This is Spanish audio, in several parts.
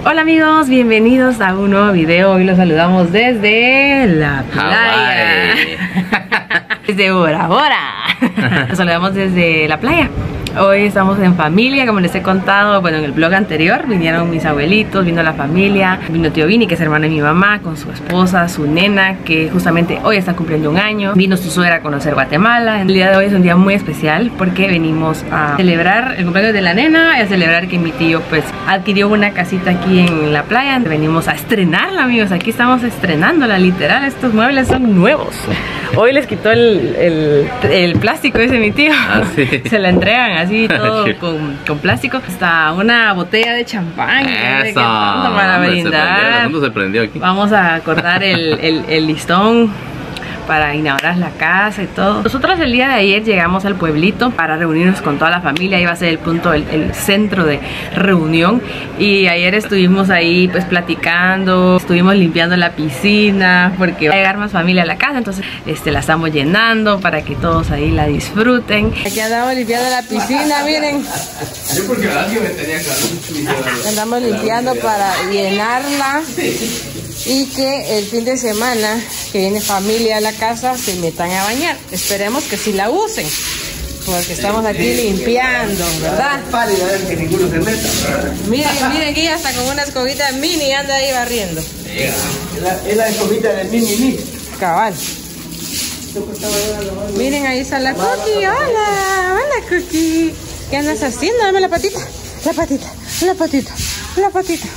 Hola amigos, bienvenidos a un nuevo video. Hoy los saludamos desde la playa. Desde Bora Bora. Los saludamos desde la playa. Hoy estamos en familia, como les he contado, bueno, en el vlog anterior vinieron mis abuelitos, vino la familia, vino tío Vini, que es hermano de mi mamá, con su esposa, su nena, que justamente hoy está cumpliendo un año. Vino su suegra a conocer Guatemala. El día de hoy es un día muy especial porque venimos a celebrar el cumpleaños de la nena y a celebrar que mi tío pues adquirió una casita aquí en la playa. Venimos a estrenarla, amigos. Aquí estamos estrenándola, literal. Estos muebles son nuevos. Hoy les quitó el plástico ese mi tío. Sí. Se la entregan así todo con plástico. Hasta una botella de champán. Eso, para brindar. Se prendió aquí. Vamos a cortar el listón para inaugurar la casa y todo. Nosotros el día de ayer llegamos al pueblito para reunirnos con toda la familia. Iba a ser el punto, el centro de reunión. Y ayer estuvimos ahí pues platicando, estuvimos limpiando la piscina porque va a llegar más familia a la casa. Entonces la estamos llenando para que todos ahí la disfruten. Aquí andamos limpiando la piscina, miren. Andamos limpiando para llenarla. Y que el fin de semana que viene familia a la casa se metan a bañar. Esperemos que sí la usen, porque estamos aquí limpiando, ¿verdad? Que ninguno se meta. Miren que ella está con una escobita mini y anda ahí barriendo. Es la escobita del mini. Cabal. Miren, ahí está la Cookie. Hola Cookie. ¿Qué andas haciendo? Dame la patita. La patita.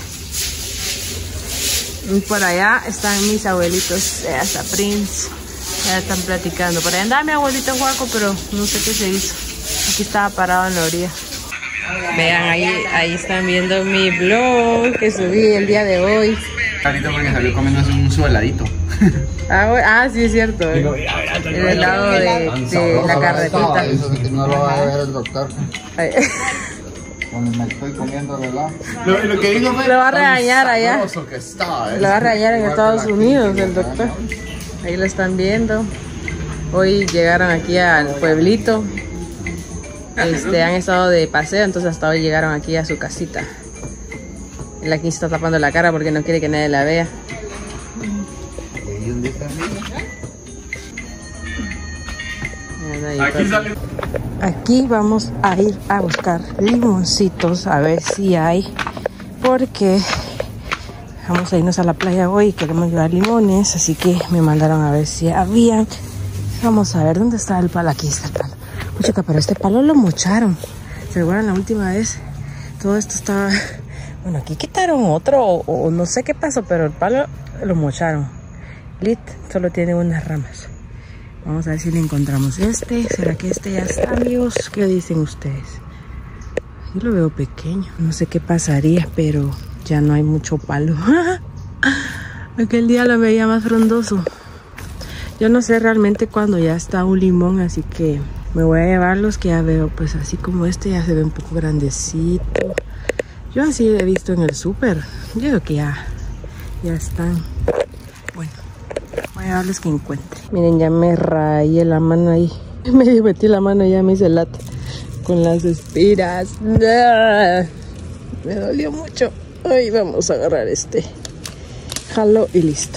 Y por allá están mis abuelitos, hasta Prince, ya están platicando. Por allá andaba mi abuelito Juaco, pero no sé qué se hizo. Aquí estaba parado en la orilla. Vean, ahí están viendo mi vlog que subí el día de hoy. Ahorita porque salió comiéndose un su heladito. Sí, es cierto. El helado de la carretita. No lo va a ver el doctor. Cuando me estoy comiendo el helado. Lo que digo fue, lo va a regañar allá. Que está, lo va a regañar en Estados Unidos el doctor. Ahí lo están viendo. Hoy llegaron aquí al pueblito. Han estado de paseo, entonces hasta hoy llegaron aquí a su casita. Él aquí está tapando la cara porque no quiere que nadie la vea. Aquí vamos a ir a buscar limoncitos a ver si hay, porque vamos a irnos a la playa hoy y queremos llevar limones, así que me mandaron a ver si habían. Vamos a ver dónde está el palo. Aquí está el palo. Chica, pero este palo lo mocharon. ¿Se acuerdan la última vez? Todo esto estaba... Bueno, aquí quitaron otro o no sé qué pasó, pero el palo lo mocharon. Lit solo tiene unas ramas. Vamos a ver si le encontramos este. ¿Será que este ya está, amigos? ¿Qué dicen ustedes? Yo lo veo pequeño. No sé qué pasaría, pero ya no hay mucho palo. Aquel día lo veía más frondoso. Yo no sé realmente cuándo ya está un limón, así que me voy a llevar los que ya veo. Pues así como este ya se ve un poco grandecito. Yo así he visto en el súper. Yo creo que ya están. Bueno. Voy a ver los que encuentre. Miren, ya me rayé la mano ahí. Me metí la mano y ya me hice lata con las espiras. ¡Ah! Me dolió mucho. Ay, vamos a agarrar este. Jalo y listo.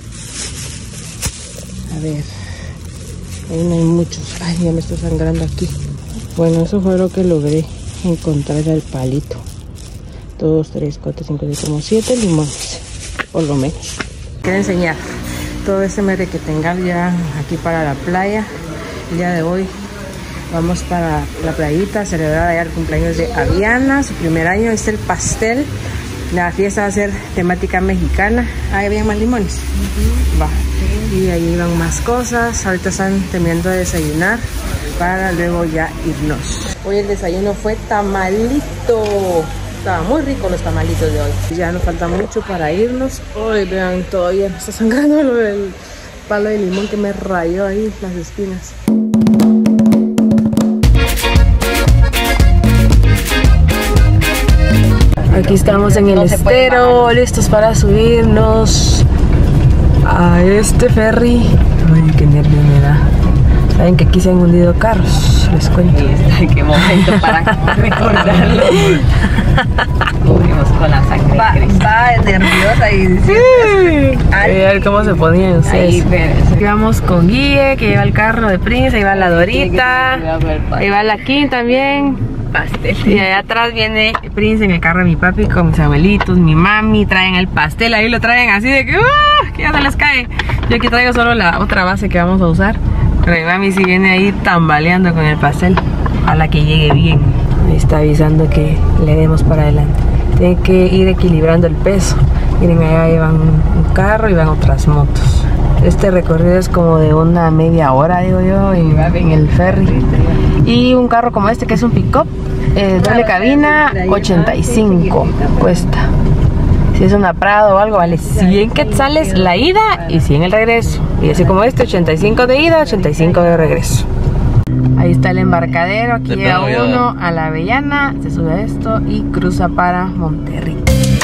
A ver. Ahí no hay muchos. Ay, ya me está sangrando aquí. Bueno, eso fue lo que logré encontrar el palito. 2, 3, 4, 5, 6, como 7 limones. Por lo menos. Quiero enseñar todo este merequetengal ya aquí para la playa. El día de hoy vamos para la playita a celebrar allá el cumpleaños de Aviana, su primer año. Este es el pastel. La fiesta va a ser temática mexicana. Ahí habían más limones. Va. Y ahí van más cosas. Ahorita están terminando de desayunar para luego ya irnos. Hoy el desayuno fue tamalito. Estaban muy ricos los tamalitos de hoy. Ya nos falta mucho para irnos. Hoy vean, todavía me está sangrando lo del palo de limón que me rayó ahí las espinas. Aquí estamos en el estero, listos para subirnos a este ferry. Ay, qué nervio me da. Saben que aquí se han hundido carros, les cuento. Qué momento para recordarlo. Cubrimos con la sangre. Estaba nerviosa y A ver cómo se ponían ustedes. Aquí vamos con Guille, que lleva el carro de Prince, ahí va la Dorita, ahí va la Kim también. Pastel. Y allá atrás viene Prince en el carro de mi papi con mis abuelitos, mi mami, traen el pastel, ahí lo traen así de que ya se les cae. Yo aquí traigo solo la otra base que vamos a usar, pero mi mami sí viene ahí tambaleando con el pastel. Ojalá que llegue bien. Ahí está avisando que le demos para adelante. Tienen que ir equilibrando el peso. Miren, allá llevan un carro y van otras motos. Este recorrido es como de una media hora, digo yo, en el ferry. Y un carro como este, que es un pick-up, doble cabina, 85 cuesta. Si es una Prado o algo, vale 100 quetzales la ida y 100 el regreso. Y así como este, 85 de ida, 85 de regreso. Ahí está el embarcadero, aquí llega uno a la Avellana, se sube a esto y cruza para Monterrey.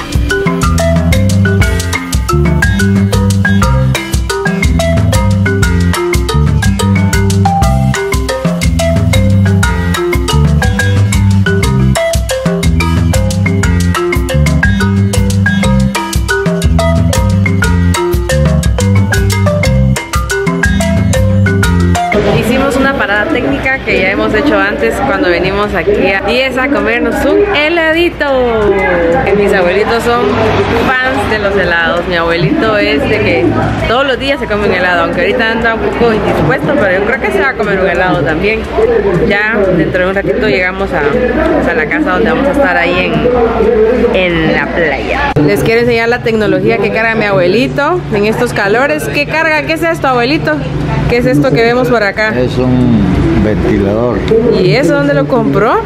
Técnica que ya hemos hecho antes cuando venimos aquí a 10 a comernos un heladito. Mis abuelitos son fans de los helados. Mi abuelito es de que todos los días se come un helado, aunque ahorita anda un poco indispuesto, pero yo creo que se va a comer un helado también. Ya dentro de un ratito llegamos a la casa donde vamos a estar ahí en la playa. Les quiero enseñar la tecnología que carga mi abuelito en estos calores. ¿Qué carga? ¿Qué es esto, abuelito? ¿Qué es esto que vemos por acá? Es un ventilador. ¿Y eso dónde lo compró?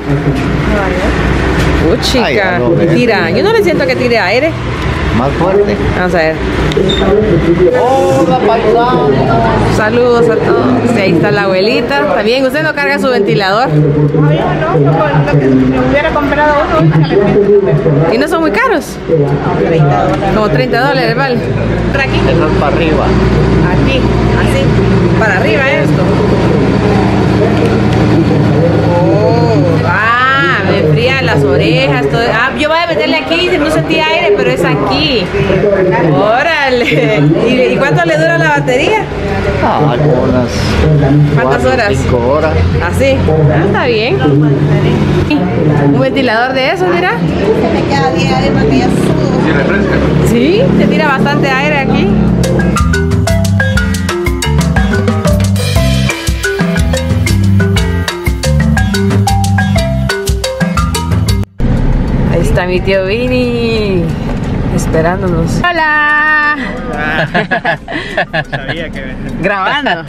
Chica, tira. Yo no le siento que tire aire. Más fuerte. Vamos a ver. Hola, paisano. Saludos a todos. Sí, ahí está la abuelita. También usted no carga su ventilador. no, me hubiera comprado uno. ¿Y no son muy caros? Como $30, ¿vale? Por aquí. Eso es para arriba. Aquí, así. Para arriba esto. Me fría las orejas, todo. Yo voy a meterle aquí, no sentí aire, pero es aquí. Órale. ¿Y cuánto le dura la batería? Como unas ¿cuántas horas? 5 horas. Así. Está bien. Un ventilador de esos, mira. Me queda bien, además que ya sudo. ¿Sí refresca? Sí, te tira bastante aire aquí. Ahí está mi tío Vini esperándonos. ¡Hola! Sabía que Grabando.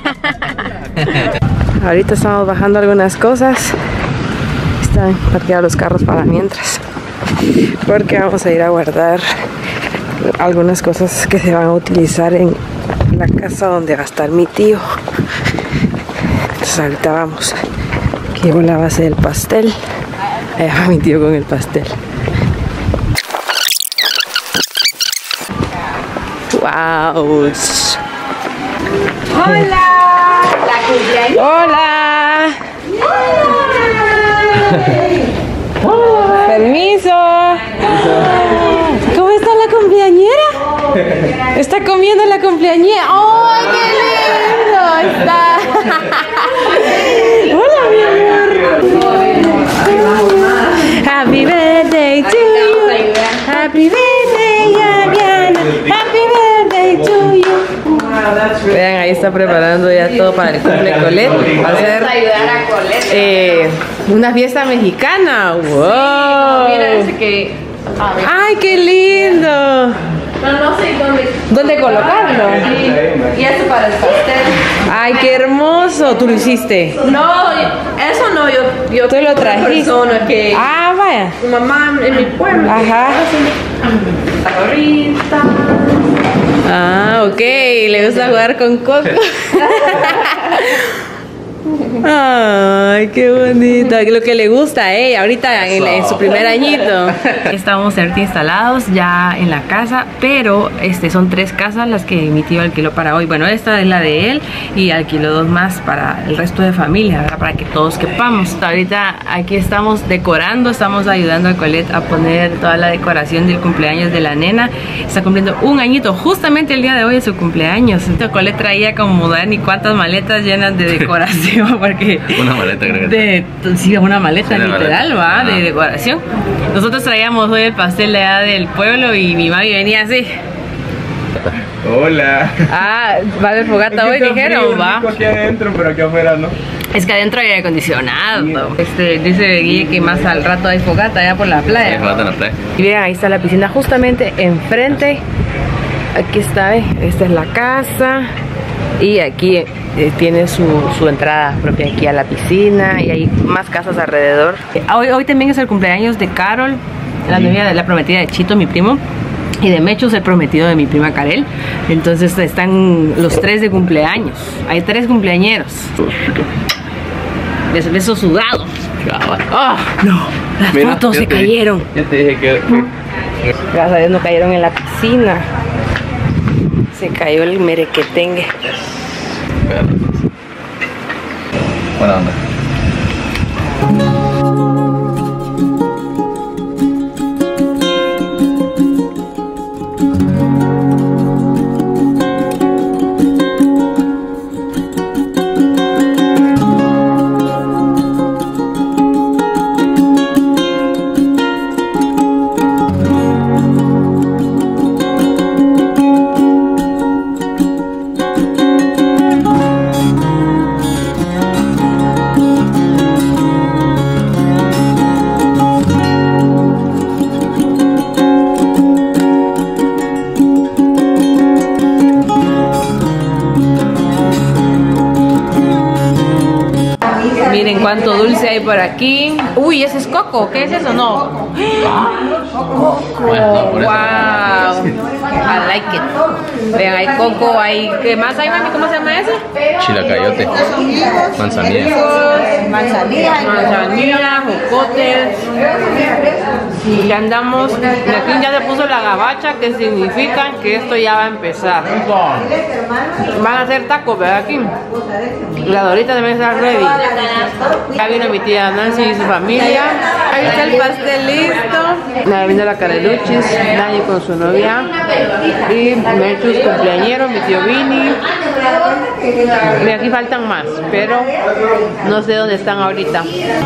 Ahorita estamos bajando algunas cosas. Están parqueados los carros para mientras, porque vamos a ir a guardar algunas cosas que se van a utilizar en la casa donde va a estar mi tío. Entonces ahorita vamos. Aquí llegó la base del pastel. Allá va mi tío con el pastel. ¡Wow! ¡Hola! La cumpleaños. ¡Hola! ¡Permiso! ¿Cómo está la cumpleañera? ¿Está comiendo la cumpleañera? ¡Ay, qué lindo! Está. ¡Hola, mi amor! Happy birthday to you. Happy birthday, Yaviana. Happy birthday to you. Vean, ahí está preparando ya todo para el cumple de Colette. Va a ser Ayudar a Colette. una fiesta mexicana. ¡Wow! Mira, ese que. ¡Ay, qué lindo! No sé dónde. ¿Dónde colocarlo? Sí. Y eso para el pastel. ¡Ay, qué hermoso! ¿Tú lo hiciste? No, eso no, yo ¿Tú lo trajiste? persona que Vaya. mi mamá en mi pueblo. Ajá. Ahorita. Ok, le gusta jugar con Coco. Ay, qué bonito. Lo que le gusta a ella ahorita en su primer añito. Estamos ahorita instalados ya en la casa, pero son 3 casas las que mi tío alquiló para hoy. Bueno, esta es la de él y alquiló 2 más para el resto de familia, ¿verdad? Para que todos quepamos. Ahorita aquí estamos decorando, estamos ayudando a Colette a poner toda la decoración del cumpleaños de la nena. Está cumpliendo 1 añito, justamente el día de hoy es su cumpleaños. Entonces Colette traía como ni cuántas maletas llenas de decoración, porque Una maleta, creo que sí, una maleta Sí, una literal, maleta. va, Ajá. de decoración. Nosotros traíamos hoy el pastel de allá del pueblo y mi mami venía así. Hola. Ah, va a haber fogata hoy, dijeron, va. Aquí adentro, pero aquí afuera no. Es que adentro hay aire acondicionado. Dice Guille que más al rato hay fogata allá por la playa. Fogata en la playa. Y vean, ahí está la piscina justamente enfrente. Aquí está, esta es la casa. Y aquí tiene su entrada propia aquí a la piscina. Y hay más casas alrededor. Hoy también es el cumpleaños de Carol, la novia de la prometida de Chito, mi primo. Y de Mechus, el prometido de mi prima Karel. Entonces están los 3 de cumpleaños. Hay 3 cumpleañeros. Besos sudados. ¡Oh, no! Las Mira, fotos ya se te dije. cayeron. Ya te dije que Gracias a Dios no cayeron en la piscina. Se cayó el merequetengue. Espérate. Buena onda. Miren cuánto dulce hay por aquí. Uy, ese es coco. ¿Qué es eso? No. Bueno, no, por eso. Wow. I like it. Vean, hay coco, hay. ¿Qué más hay, mami? ¿Cómo se llama ese? Chilacayote. Manzanilla. Manzanilla, jocotes. Y ya andamos. Aquí ya se puso la gabacha, que significa que esto ya va a empezar. Van a hacer tacos, ¿verdad? Aquí. La Dorita debe estar ready. Ya vino mi tía Nancy y su familia. Ahí está el pastel listo. Ya vino la Careluchis, Dani con su novia. Y Merchus cumpleañero, mi tío Vini. Y aquí faltan más, pero no sé dónde están ahorita.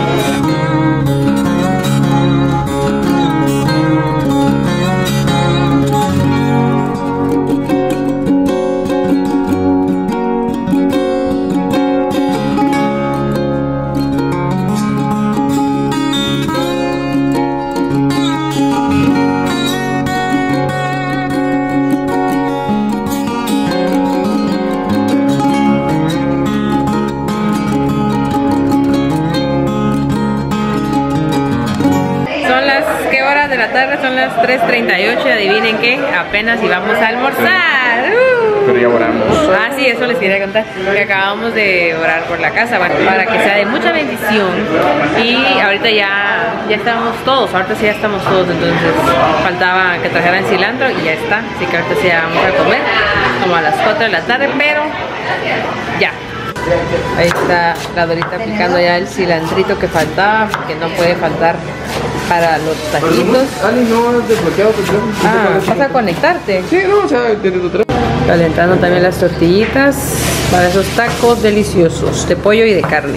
De la tarde, son las 3:38, adivinen qué, apenas íbamos a almorzar. Pero ya oramos. Ah, sí, eso les quería contar, que acabamos de orar por la casa, bueno, para que sea de mucha bendición. Y ahorita ya estamos todos, ahorita sí ya estamos todos, entonces faltaba que trajeran cilantro y ya está, así que ahorita sí ya vamos a comer, como a las 4 de la tarde, pero ya. Ahí está la Dorita aplicando ya el cilantrito que faltaba, que no puede faltar para los taquitos. Ali, no has desbloqueado tu teléfono. Ah, ¿vas a conectarte? Sí, no, o sea, desde tu teléfono. Calentando también las tortillitas para esos tacos deliciosos de pollo y de carne.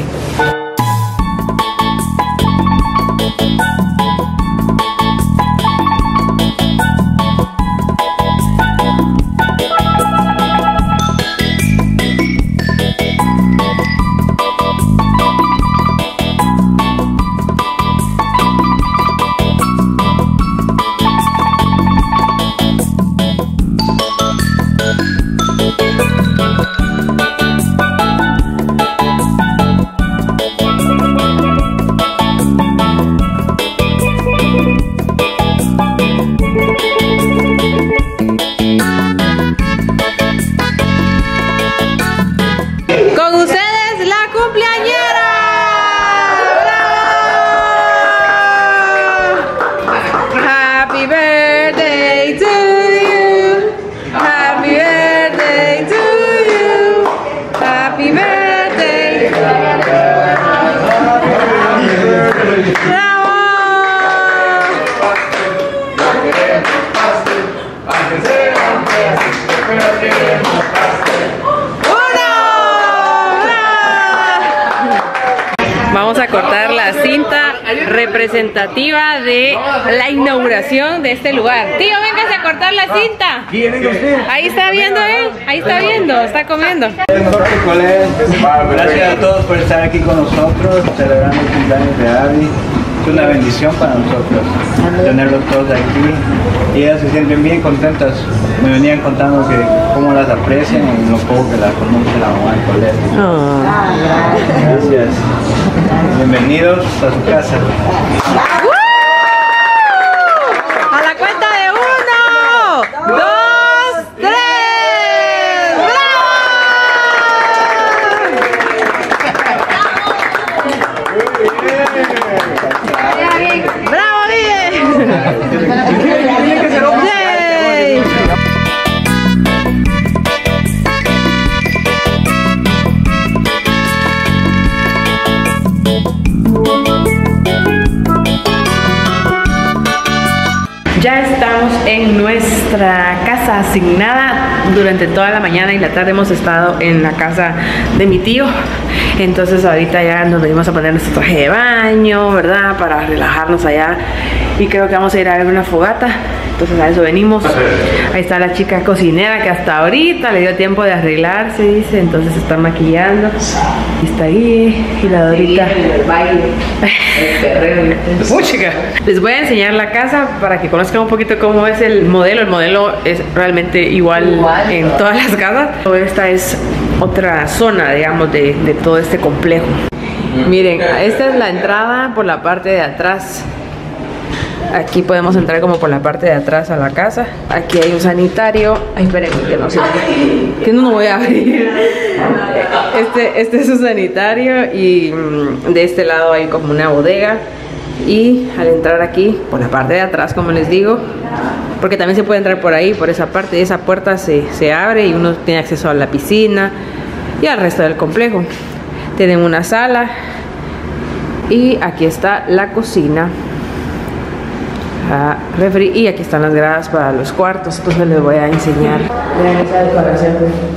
representativa de la inauguración de este lugar. Tío, véngase a cortar la cinta. Ahí está viendo él, ahí está viendo, está comiendo. Gracias a todos por estar aquí con nosotros, celebrando el cumpleaños de Abby. Es una bendición para nosotros tenerlos todos aquí. Y ellas se sienten bien contentas. Me venían contando que cómo las aprecian y lo poco que las conoce la mamá del colegio. Gracias. Bienvenidos a su casa. A la cuenta de 1, 2, 3. ¡Bravo, Miguel! Ya estamos en nuestra casa asignada. Durante toda la mañana y la tarde hemos estado en la casa de mi tío. Entonces ahorita ya nos venimos a poner nuestro traje de baño, ¿verdad? Para relajarnos allá. Y creo que vamos a ir a ver una fogata. Entonces a eso venimos. Ahí está la chica cocinera que hasta ahorita le dio tiempo de arreglarse, dice. Entonces está maquillando. Y está ahí. Y la Dorita. El baile. El perreo. Chica. Les voy a enseñar la casa para que conozcan un poquito cómo es el modelo. El modelo es realmente igual en todas las casas. Esta es otra zona, digamos, de todo este complejo. Miren, esta es la entrada por la parte de atrás. Aquí podemos entrar como por la parte de atrás a la casa. Aquí hay un sanitario. Ay, espérenme que no sé. Que no voy a abrir. Este es un sanitario y de este lado hay como una bodega. Y al entrar aquí por la parte de atrás, como les digo, porque también se puede entrar por ahí, por esa parte, esa puerta se abre y uno tiene acceso a la piscina y al resto del complejo. Tienen una sala y aquí está la cocina, refri, y aquí están las gradas para los cuartos. Entonces les voy a enseñar. Vean esa decoración.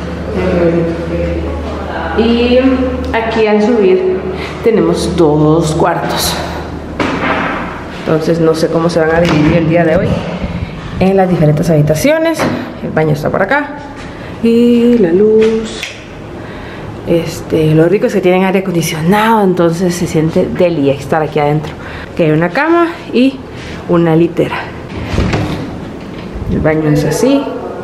Y aquí al subir tenemos 2 cuartos. Entonces no sé cómo se van a dividir el día de hoy en las diferentes habitaciones. El baño está por acá y la luz. Lo rico es que tienen aire acondicionado, entonces se siente deli estar aquí adentro. Que hay una cama y una litera. El baño es así.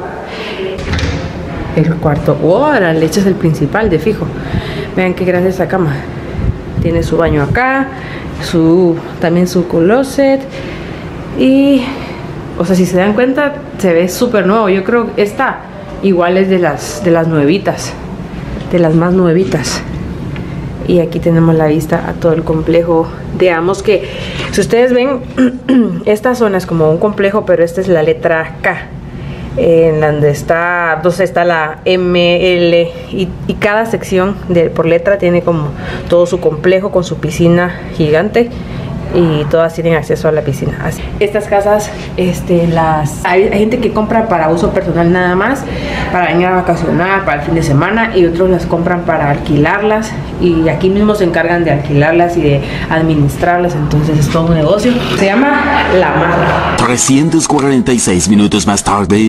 El cuarto, wow, la leche es el principal de fijo. Vean qué grande esta cama. Tiene su baño acá, también su closet. Y, o sea, si se dan cuenta, se ve súper nuevo. Yo creo que esta igual es de las nuevitas, de las más nuevitas. Y aquí tenemos la vista a todo el complejo. Digamos que, si ustedes ven, esta zona es como un complejo, pero esta es la letra K. En donde está la M, L y cada sección por letra tiene como todo su complejo con su piscina gigante y todas tienen acceso a la piscina. Estas casas, hay gente que compra para uso personal nada más, para venir a vacacionar, para el fin de semana, y otros las compran para alquilarlas y aquí mismo se encargan de alquilarlas y de administrarlas. Entonces es todo un negocio. Se llama La Marra. 346 minutos más tarde.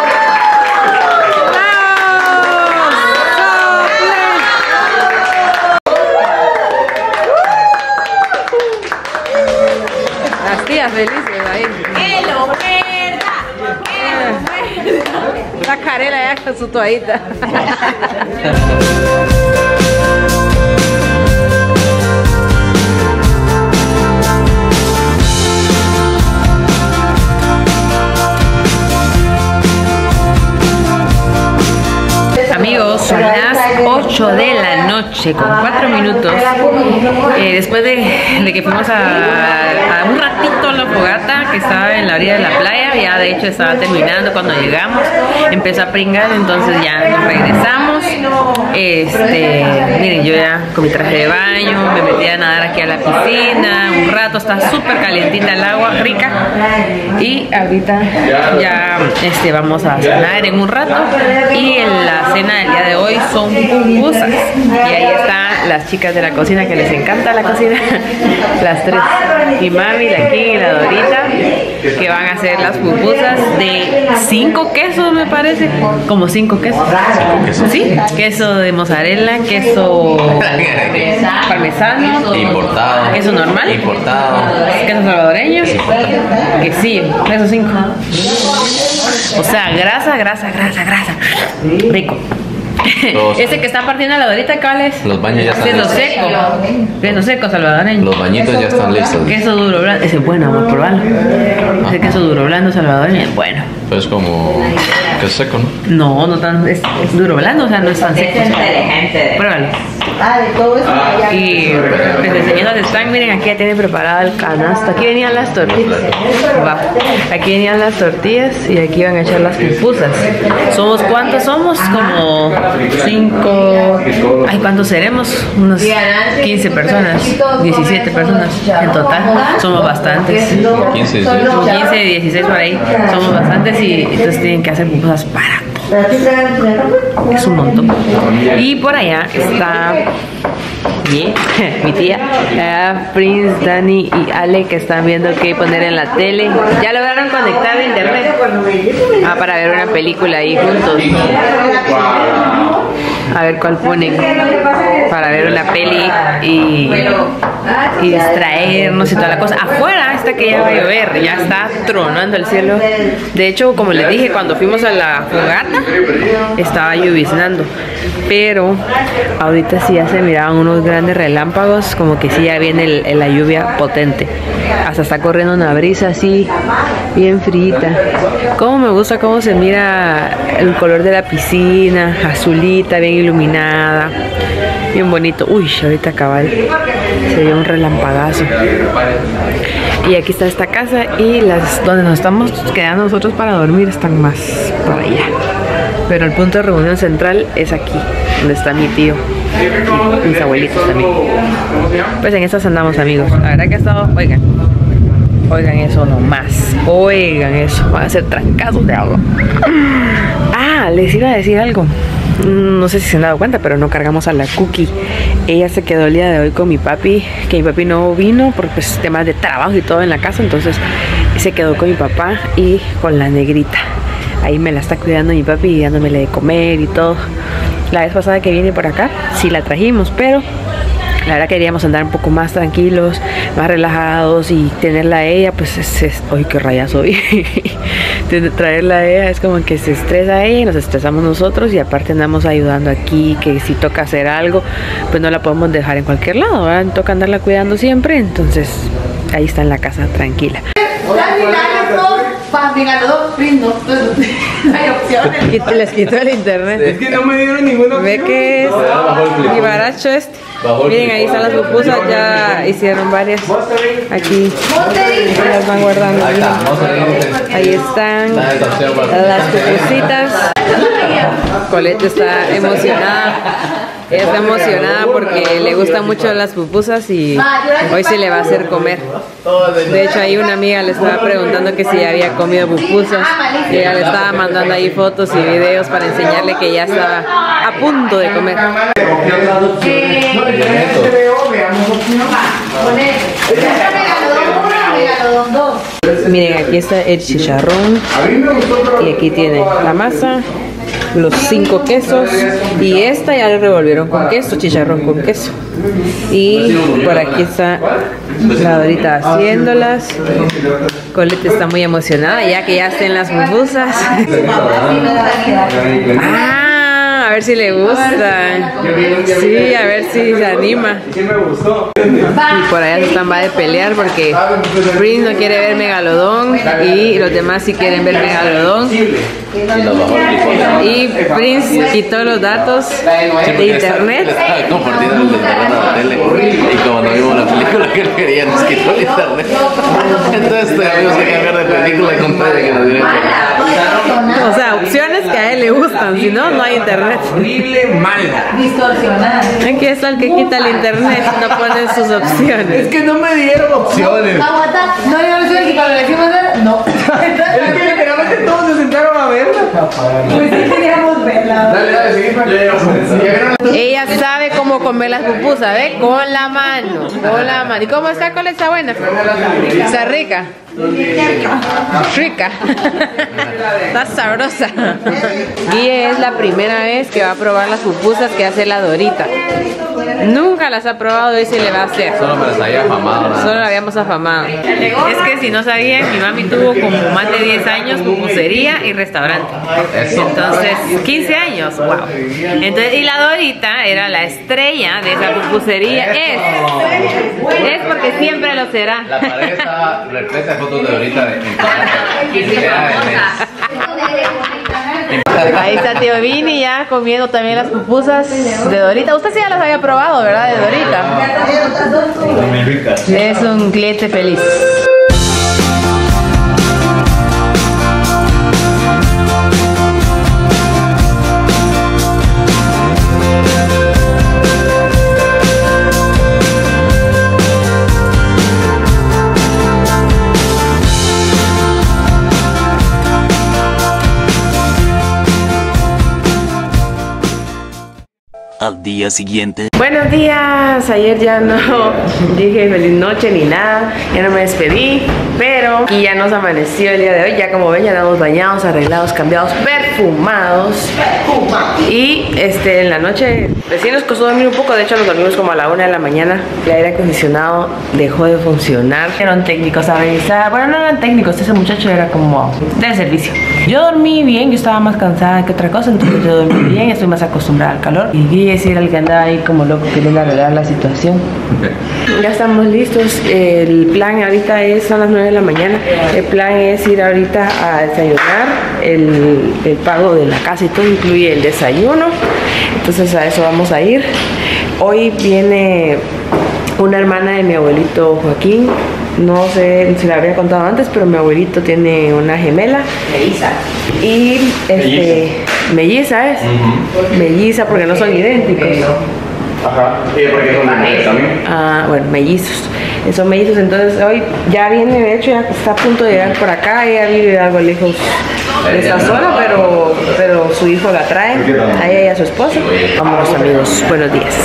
Felices ahí. La Carela ya con su toallita. Amigos, son las 8 de la noche con 4 minutos. Después de que fuimos a un ratito a la fogata que estaba en la orilla de la playa, ya de hecho estaba terminando cuando llegamos, empezó a pringar, entonces ya nos regresamos. Miren, yo ya con mi traje de baño me metí a nadar aquí a la piscina un rato, está súper calientita el agua, rica. Y ahorita ya vamos a cenar en un rato, y en la cena del día de hoy son pupusas. ahí están las chicas de la cocina que les encanta la cocina. Las tres. Mi mami, la Kim y la Dorita, que van a hacer las pupusas de 5 quesos, me parece. Como 5 quesos. Sí, queso de mozzarella, queso parmesano, Importado. queso normal, Importado. queso salvadoreño, quesillo, esos 5. O sea, grasa. Rico. Ese que está partiendo la Dorita, ¿cuál es? Los baños ya están Queso listos. seco. Queso seco salvadoreño. Los bañitos ya están listos. Queso duro blando. Ese es bueno, amor, probalo. Ese queso duro blando salvadoreño es bueno. Pues como que es seco, ¿no? No tan. Es duro blando, o sea, no es tan seco. Pruébalo. Y les enseñé dónde están. Miren, aquí ya tienen preparado el canasto. Aquí venían las tortillas. Aquí venían las tortillas y aquí van a echar las pupusas. ¿Somos cuántos somos? Como 5. Ay, ¿cuántos seremos? Unos 15 personas, 17 personas en total. Somos bastantes. 15, 18. 15, 16 por ahí. Somos bastantes y entonces tienen que hacer pupusas para todos. Es un montón. Y por allá está mi tía, Prince, Dani y Ale, que están viendo qué poner en la tele. Ya lograron conectar a internet para ver una película ahí juntos. A ver cuál ponen para ver una peli y distraernos y toda la cosa. Afuera está que ya va a llover, ya está tronando el cielo. De hecho, como les dije, cuando fuimos a la fogata estaba lloviznando, pero ahorita sí ya se miraban unos grandes relámpagos, como que sí ya viene la lluvia potente. Hasta está corriendo una brisa así bien frita. Como me gusta cómo se mira el color de la piscina, azulita, bien iluminada, bien bonito. Uy, ahorita cabal se dio un relampagazo. Y aquí está esta casa y las donde nos estamos quedando nosotros para dormir están más para allá. Pero el punto de reunión central es aquí, donde está mi tío y mis abuelitos también. Pues en estas andamos, amigos. La verdad que ha estado, oigan eso nomás. Oigan eso, van a ser trancazos de agua. Ah, les iba a decir algo. No sé si se han dado cuenta, pero no cargamos a la Cookie. Ella se quedó el día de hoy con mi papi, que mi papi no vino por pues, temas de trabajo y todo en la casa. Entonces se quedó con mi papá y con la negrita. Ahí me la está cuidando mi papi y dándole de comer y todo. La vez pasada que vine por acá, sí la trajimos, pero la verdad queríamos andar un poco más tranquilos, más relajados y tenerla a ella, pues ¡ay, qué rayazo! Traerla a ella es como que se estresa ella y nos estresamos nosotros, y aparte andamos ayudando aquí, que si toca hacer algo, pues no la podemos dejar en cualquier lado, ¿verdad? Toca andarla cuidando siempre, entonces ahí está en la casa tranquila. Les quitó el internet. Es que no me dieron ninguna opción. Ve que es mi baracho este. Miren, ahí están las pupusas, ya hicieron varias. Aquí las van guardando. Ahí están las pupusitas. Colette está emocionada. Ella está emocionada porque le gustan mucho las pupusas y hoy se le va a hacer comer. De hecho, ahí una amiga le estaba preguntando que si había comido pupusas y ella le estaba mandando ahí fotos y videos para enseñarle que ya estaba a punto de comer. Miren, aquí está el chicharrón y aquí tiene la masa, los 5 quesos, y esta ya le revolvieron con queso, chicharrón con queso. Y por aquí está la Dorita haciéndolas. Colette está muy emocionada ya que ya estén las pupusas. A ver si le gusta. Sí, a ver si se anima. Y por allá se están va de pelear porque Prince no quiere ver Megalodón y los demás sí quieren ver Megalodón. Y Prince quitó los datos de internet. Estaba compartiendo el internet a la tele y como no vimos la película que él quería, nos quitó el internet. Entonces tuvimos que cambiar de película con todo de que nos dieron. O sea, opciones que a él le gustan, si no, no hay internet. Horrible, mala. Distorsionada. Aquí está el que quita el internet, no pone sus opciones. Es que no me dieron opciones. Aguanta, no hay opciones y cuando le decimos no. Es que literalmente todos se sentaron a verla. Pues sí queríamos Ella sabe cómo comer las pupusas, ¿ve? Con la mano, con la mano. ¿Y cómo está? ¿Cuál está buena? Está rica. Rica. Está sabrosa. Guille es la primera vez que va a probar las pupusas que hace la Dorita. Nunca las ha probado y se le va a hacer. Solo me las había afamado. Solo la habíamos afamado. Es que si no sabían, mi mami tuvo como más de 10 años pupusería y restaurante. Eso. Entonces, 15 años, wow. Entonces, y la Dorita era la estrella de esa pupusería. Es porque siempre lo será. La pared estaba repleta de fotos de Dorita Ahí está tío Vini ya comiendo también las pupusas de Dorita. Usted sí ya las había probado, ¿verdad? De Dorita. Es un cliente feliz. Al día siguiente. Buenos días, ayer ya no dije feliz noche ni nada, ya no me despedí, pero aquí ya nos amaneció el día de hoy, ya como ven ya andamos bañados, arreglados, cambiados, perfumados y en la noche recién nos costó dormir un poco, de hecho nos dormimos como a la 1 de la mañana, el aire acondicionado dejó de funcionar, eran técnicos a revisar, bueno no eran técnicos, ese muchacho era como del servicio. Yo dormí bien, yo estaba más cansada que otra cosa, entonces yo dormí bien, estoy más acostumbrada al calor y Guille era el que andaba ahí como loco queriendo arreglar la situación. Ya estamos listos, el plan ahorita son las 9 de la mañana, el plan es ir ahorita a desayunar, el pago de la casa y todo incluye el desayuno, entonces a eso vamos a ir. Hoy viene una hermana de mi abuelito Joaquín, no sé si la habría contado antes, pero mi abuelito tiene una gemela. Melliza. Y melliza es. Melliza porque no son idénticos. Ajá. ¿Y por qué son mujeres también? Ah, bueno, mellizos. Son mellizos, entonces hoy ya viene, de hecho ya está a punto de llegar por acá, ella vive algo lejos de esta zona, pero su hijo la trae, a ella y a su esposo. Vámonos amigos, buenos días.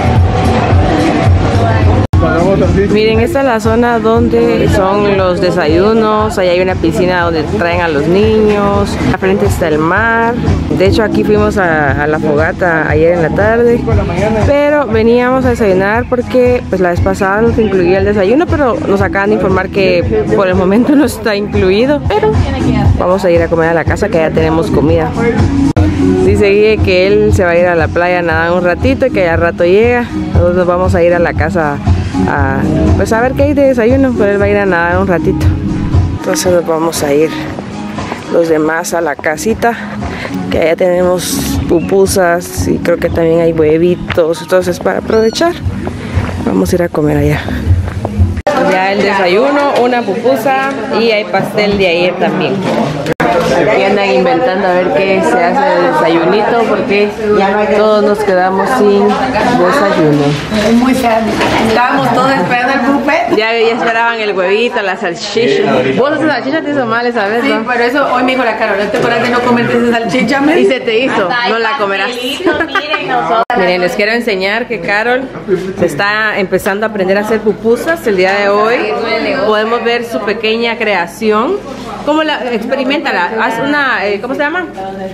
Miren, esta es la zona donde son los desayunos, allá hay una piscina donde traen a los niños, al frente está el mar. De hecho aquí fuimos a la fogata ayer en la tarde, pero veníamos a desayunar porque pues la vez pasada nos incluía el desayuno, pero nos acaban de informar que por el momento no está incluido, pero vamos a ir a comer a la casa que ya tenemos comida. Dice Guille que él se va a ir a la playa a nadar un ratito y que al rato llega. Nosotros vamos a ir a la casa pues a ver qué hay de desayuno, pero él va a ir a nadar un ratito. Entonces nos vamos a ir los demás a la casita, que allá tenemos pupusas y creo que también hay huevitos, entonces para aprovechar vamos a ir a comer allá. Ya el desayuno, una pupusa y hay pastel de ayer también. Aquí andan inventando a ver qué se hace de desayunito porque todos nos quedamos sin desayuno. Es muy sad. Estábamos todos esperando el buffet. Ya esperaban el huevito, la salchicha. Vos esa salchicha te hizo mal esa vez, ¿no? Sí, por eso hoy me dijo la Carol, ¿no te acuerdas de no comerte esa salchicha? Y se te hizo, no la comerás. Miren, les quiero enseñar que Carol se está empezando a aprender a hacer pupusas el día de hoy. Podemos ver su pequeña creación. ¿Cómo la experimentala? Haz una, ¿cómo se llama?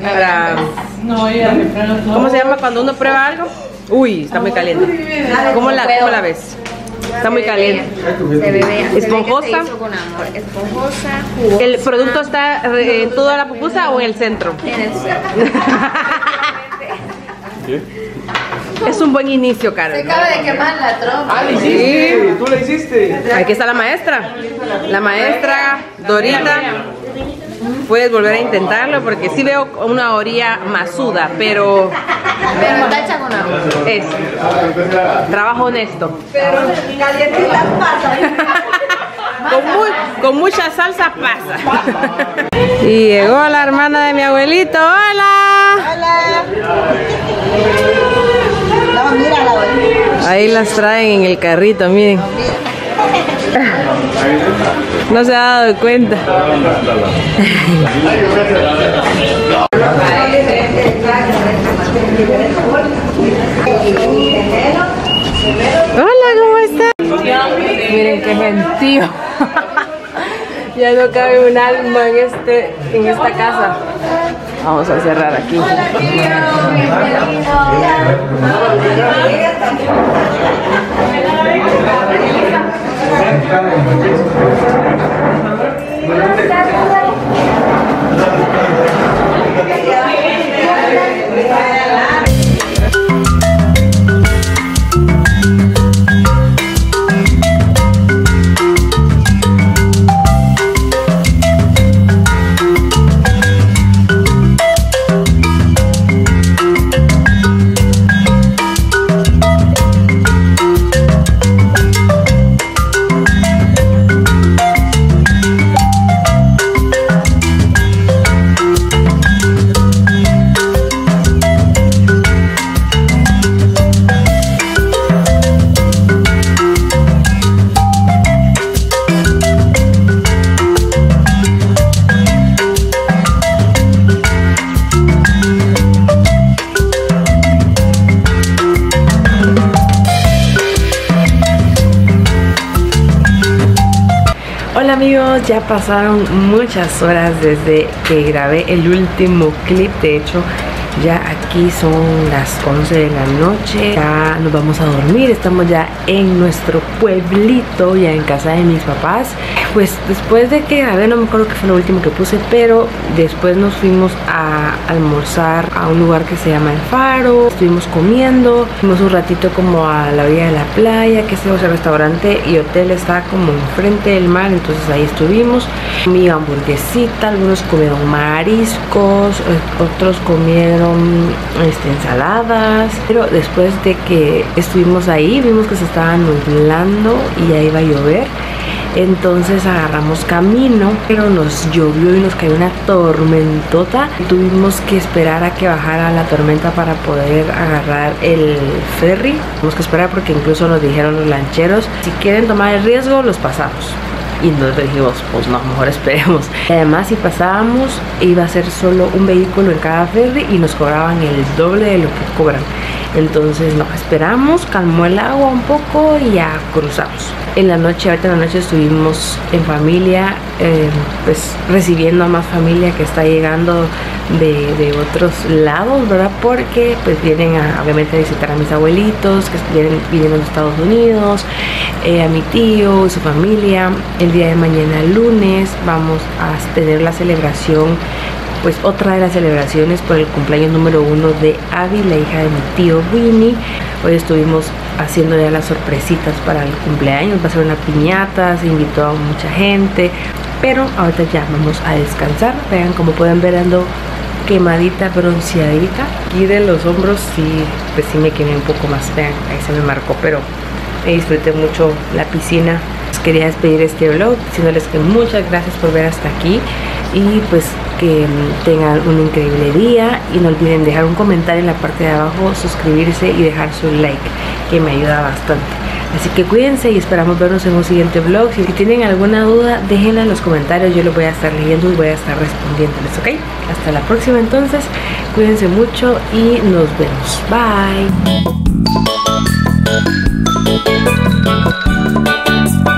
¿Cómo se llama cuando uno prueba algo? Uy, está muy caliente. ¿Cómo la ves? Está muy caliente. Esponjosa. Esponjosa, jugosa. ¿El producto está en toda la pupusa o en el centro? En el centro. Es un buen inicio, Carol. Se acaba de quemar la trompa. Ah, ¿la hiciste? ¿Tú la hiciste? Aquí está la maestra. La maestra Dorita. Puedes volver a intentarlo porque sí veo una orilla masuda, pero está hecha con agua. es trabajo honesto. Pero calientitas pasa. Con mucha salsa pasa. Y llegó la hermana de mi abuelito. ¡Hola! Hola. No, mírala. Ahí las traen en el carrito, miren. No se ha dado cuenta. qué gentío. Ya no cabe un alma en esta casa. Vamos a cerrar aquí. Hola amigos, ya pasaron muchas horas desde que grabé el último clip. De hecho, ya aquí son las 11 de la noche. Ya nos vamos a dormir. Estamos ya en nuestro pueblito, ya en casa de mis papás. Pues después de que grabé, no me acuerdo qué fue lo último que puse, pero después nos fuimos a almorzar a un lugar que se llama El Faro. Estuvimos comiendo, fuimos un ratito como a la orilla de la playa, que es el restaurante y hotel está como enfrente del mar, entonces ahí estuvimos. Comí hamburguesita, algunos comieron mariscos, otros comieron ensaladas, pero después de que estuvimos ahí vimos que se estaba nublando y ya iba a llover, entonces agarramos camino, pero nos llovió y nos cayó una tormentota. Tuvimos que esperar a que bajara la tormenta para poder agarrar el ferry. Tuvimos que esperar porque incluso nos dijeron los lancheros, si quieren tomar el riesgo los pasamos. Y nosotros dijimos, pues no, mejor esperemos. Además, si pasábamos, iba a ser solo un vehículo en cada ferry y nos cobraban el doble de lo que cobran. Entonces, no, esperamos, calmó el agua un poco y ya cruzamos. En la noche, ahorita en la noche estuvimos en familia, pues recibiendo a más familia que está llegando de otros lados, ¿verdad? Porque pues vienen obviamente a visitar a mis abuelitos que vienen de Estados Unidos, a mi tío y su familia. El día de mañana, lunes, vamos a tener la celebración, pues otra de las celebraciones por el cumpleaños número 1 de Abby, la hija de mi tío Winnie. Hoy estuvimos haciendo ya las sorpresitas para el cumpleaños, va a ser una piñata, se invitó a mucha gente, pero ahorita ya vamos a descansar. Vean, como pueden ver, ando quemadita, bronceadita. Aquí de los hombros sí, pues sí me quemé un poco más, vean, ahí se me marcó, pero disfruté mucho la piscina. Quería despedir este vlog diciéndoles que muchas gracias por ver hasta aquí y pues que tengan un increíble día y no olviden dejar un comentario en la parte de abajo, suscribirse y dejar su like, que me ayuda bastante. Así que cuídense y esperamos vernos en un siguiente vlog. Si tienen alguna duda, déjenla en los comentarios, yo lo voy a estar leyendo y voy a estar respondiéndoles, ¿ok? Hasta la próxima entonces, cuídense mucho y nos vemos. Bye.